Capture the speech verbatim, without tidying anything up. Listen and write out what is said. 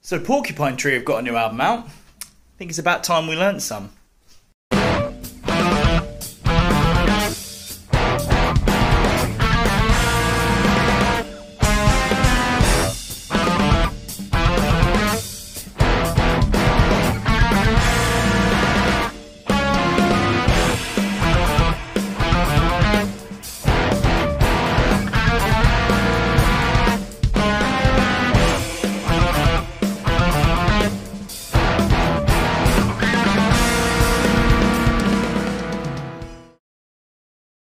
So Porcupine Tree have got a new album out. I think it's about time we learnt some.